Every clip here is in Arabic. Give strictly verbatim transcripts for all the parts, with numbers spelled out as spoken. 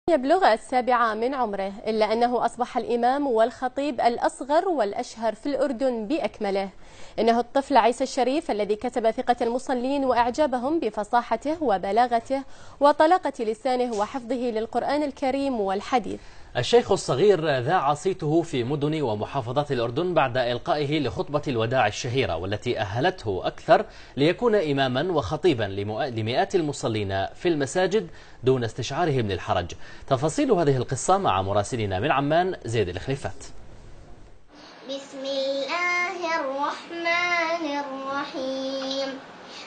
يبلغ السابعة من عمره، إلا أنه أصبح الإمام والخطيب الأصغر والأشهر في الأردن بأكمله. إنه الطفل عيسى الشريف الذي كسب ثقة المصلين وأعجبهم بفصاحته وبلاغته وطلاقة لسانه وحفظه للقرآن الكريم والحديث. الشيخ الصغير ذاع صيته في مدن ومحافظات الأردن بعد إلقائه لخطبة الوداع الشهيرة، والتي أهلته أكثر ليكون إماما وخطيبا لمئات المصلين في المساجد دون استشعارهم للحرج. تفاصيل هذه القصة مع مراسلنا من عمان زيد الخليفات. بسم الله الرحمن الرحيم.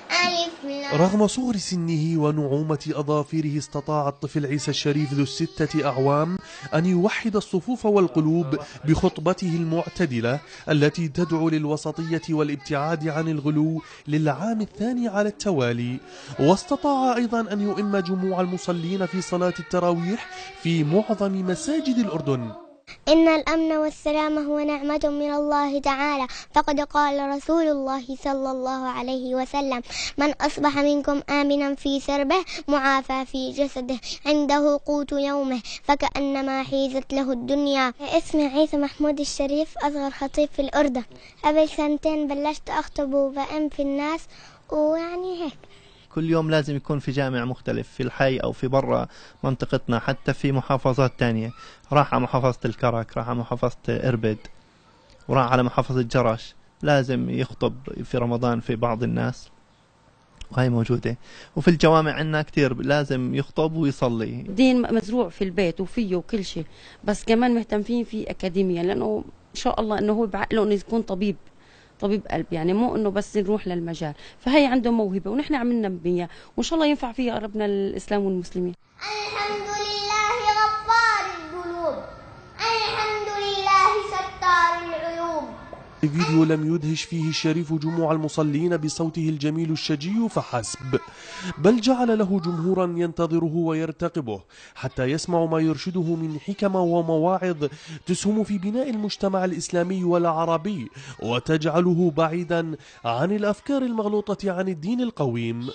رغم صغر سنه ونعومة أظافره، استطاع الطفل عيسى الشريف ذو الستة أعوام أن يوحد الصفوف والقلوب بخطبته المعتدلة التي تدعو للوسطية والابتعاد عن الغلو للعام الثاني على التوالي. واستطاع أيضا أن يؤم جموع المصلين في صلاة التراويح في معظم مساجد الأردن. إن الأمن والسلام هو نعمة من الله تعالى، فقد قال رسول الله صلى الله عليه وسلم: من أصبح منكم آمنا في سربه معافى في جسده عنده قوت يومه فكأنما حيزت له الدنيا. اسمي عيسى محمود الشريف، أصغر خطيب في الأردن. قبل سنتين بلشت أخطب وبأم في الناس، ويعني هيك كل يوم لازم يكون في جامع مختلف في الحي أو في برا منطقتنا، حتى في محافظات تانية. راح على محافظة الكرك، راح على محافظة إربد، وراح على محافظة جرش. لازم يخطب في رمضان في بعض الناس، وهي موجودة. وفي الجوامع عنا كتير لازم يخطب ويصلي. دين مزروع في البيت وفيه وكل شيء، بس كمان مهتمين فيه أكاديميا، لأنه إن شاء الله أنه هو بعقله أنه يكون طبيب طبيب قلب، يعني مو انه بس نروح للمجال. فهي عنده موهبه ونحن عملنا بيها، وان شاء الله ينفع فيها ربنا الاسلام والمسلمين. الحمد لله غفار الذنوب، الحمد لله ستار العيوب. فيديو لم يدهش فيه الشريف جموع المصلين بصوته الجميل الشجي فحسب، بل جعل له جمهورا ينتظره ويرتقبه حتى يسمع ما يرشده من حكم ومواعظ تسهم في بناء المجتمع الإسلامي والعربي، وتجعله بعيدا عن الأفكار المغلوطة عن الدين القويم.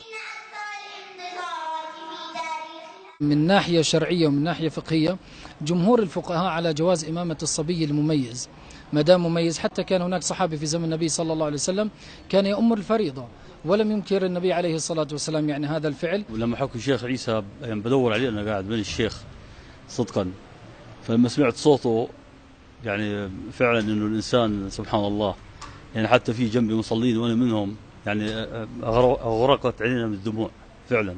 من ناحية شرعية ومن ناحية فقهية، جمهور الفقهاء على جواز إمامة الصبي المميز ما دام مميز. حتى كان هناك صحابي في زمن النبي صلى الله عليه وسلم كان يؤم الفريضة، ولم ينكر النبي عليه الصلاة والسلام يعني هذا الفعل. ولما حكوا الشيخ عيسى يعني بدور عليه، أنا قاعد بين الشيخ صدقا، فلما سمعت صوته يعني فعلا إنه الإنسان سبحان الله، يعني حتى في جنبي مصلين وأنا منهم، يعني أغرقت عيننا من الدموع فعلا.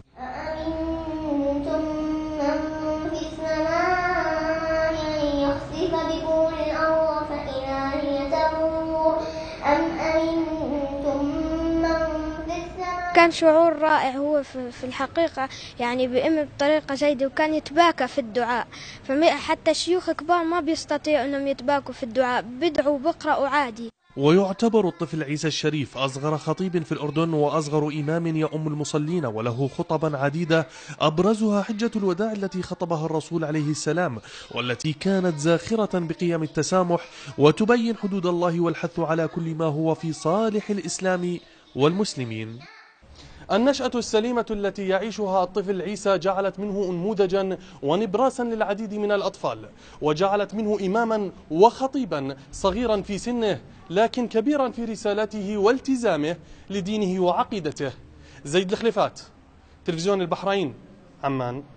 كان شعور رائع. هو في الحقيقة يعني بيئم بطريقة جيدة، وكان يتباكى في الدعاء، فحتى الشيوخ كبار ما بيستطيعوا أنهم يتباكوا في الدعاء، بدعوا بقرأوا عادي. ويعتبر الطفل عيسى الشريف أصغر خطيب في الأردن وأصغر إمام يؤم المصلين، وله خطبا عديدة أبرزها حجة الوداع التي خطبها الرسول عليه السلام، والتي كانت زاخرة بقيم التسامح وتبين حدود الله والحث على كل ما هو في صالح الإسلام والمسلمين. النشأة السليمة التي يعيشها الطفل عيسى جعلت منه أنموذجا ونبراسا للعديد من الأطفال، وجعلت منه إماما وخطيبا صغيرا في سنه لكن كبيرا في رسالته والتزامه لدينه وعقيدته. زيد الخليفات، تلفزيون البحرين، عمان.